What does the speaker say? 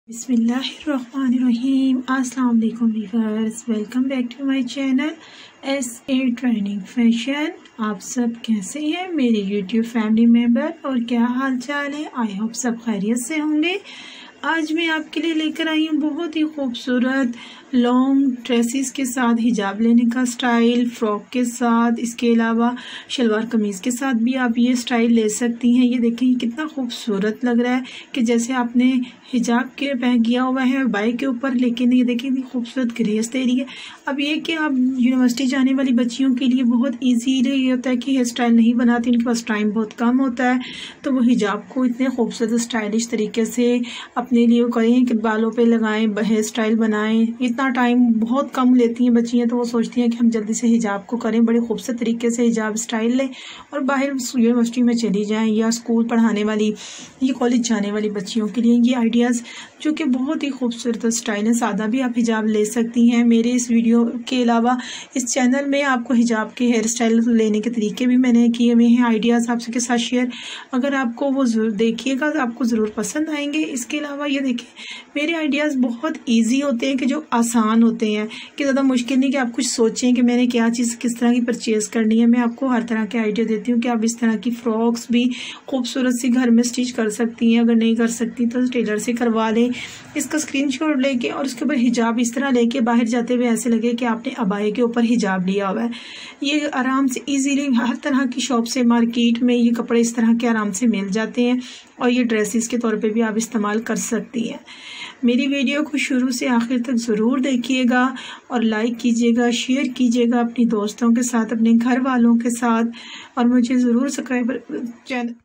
बिस्मिल्लाहिर्रहमानिर्रहीम। अस्सलाम वालेकुम viewers, welcome back to my channel SA trending fashion. आप सब कैसे हैं मेरे यूट्यूब फैमिली मेम्बर और क्या हाल चाल है? आई होप सब खैरियत से होंगे। आज मैं आपके लिए लेकर आई हूँ बहुत ही खूबसूरत लॉन्ग ड्रेसेस के साथ हिजाब लेने का स्टाइल, फ्रॉक के साथ, इसके अलावा शलवार कमीज़ के साथ भी आप ये स्टाइल ले सकती हैं। ये देखें कितना खूबसूरत लग रहा है कि जैसे आपने हिजाब के पहन किया हुआ है बाई के ऊपर, लेकिन ये देखिए इतनी खूबसूरत ग्रेस दे रही है। अब ये कि आप यूनिवर्सिटी जाने वाली बच्चियों के लिए बहुत ईजीली ये होता है कि हेयर स्टाइल नहीं बनाती, उनके पास टाइम बहुत कम होता है, तो वो हिजाब को इतने खूबसूरत स्टाइलिश तरीके से अपने लिए करें कि बालों पे लगाएं, हेयर स्टाइल बनाएं। इतना टाइम बहुत कम लेती हैं बच्चियां, तो वो सोचती हैं कि हम जल्दी से हिजाब को करें, बड़े खूबसूरत तरीके से हिजाब स्टाइल लें और बाहर यूनिवर्सिटी में चली जाएं, या स्कूल पढ़ाने वाली या कॉलेज जाने वाली बच्चियों के लिए ये आइडियाज़ जो कि बहुत ही खूबसूरत स्टाइल है। सादा भी आप हिजाब ले सकती हैं। मेरे इस वीडियो के अलावा इस चैनल में आपको हिजाब के हेयर स्टाइल लेने के तरीके भी मैंने किए हुए हैं, आइडियाज़ आपके साथ शेयर। अगर आपको वो ज़रूर देखिएगा तो आपको ज़रूर पसंद आएंगे। इसके अलावा ये देखिए मेरे आइडियाज़ बहुत ईजी होते हैं कि जो आसान होते हैं, कि ज़्यादा मुश्किल नहीं कि आप कुछ सोचें कि मैंने क्या चीज़ किस तरह की परचेज़ करनी है। मैं आपको हर तरह के आइडिया देती हूँ कि आप इस तरह की फ़्रॉक्स भी खूबसूरत सी घर में स्टिच कर सकती हैं। अगर नहीं कर सकती तो टेलर से करवा लें, इसका स्क्रीनशॉट लेके और उसके ऊपर हिजाब इस तरह लेके बाहर जाते हुए ऐसे लगे कि आपने अबाए के ऊपर हिजाब लिया हुआ है। ये आराम से इजीली हर तरह की शॉप से, मार्केट में ये कपड़े इस तरह के आराम से मिल जाते हैं और ये ड्रेसेस के तौर पे भी आप इस्तेमाल कर सकती हैं। मेरी वीडियो को शुरू से आखिर तक ज़रूर देखिएगा और लाइक कीजिएगा, शेयर कीजिएगा अपनी दोस्तों के साथ, अपने घर वालों के साथ, और मुझे ज़रूर सब्सक्राइब चैनल